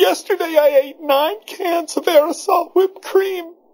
Yesterday I ate 9 cans of aerosol whipped cream.